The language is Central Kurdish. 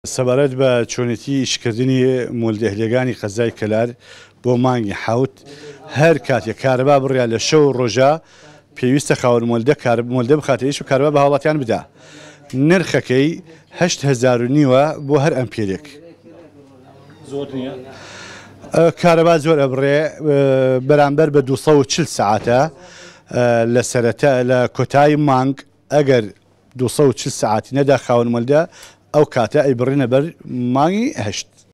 سەبارەت بە چۆنێتی ئیشکردنی مۆلدەهلێگانی قەزای کەلار بۆ مانگی حەوت هەر کاتێک کارەبا بڕیا لە شەو ڕۆژە پێویستە خاوەن مۆلدە بخاتە ئیش و کارەبا بە هاوڵاتیان بدا. نرخەکەی 8,500 بۆ هەر ئەمپێرێک. زۆر نییە؟ کارەبا زۆر ئەبڕێ بەرامبەر بە 240 سعاتە لە سەرەتا لە کۆتایی مانگ ئەگەر 240 سعاتی نەدا خاوەن مۆلدە ئەو کاتە ئەیبڕینە بەر مانگی 8.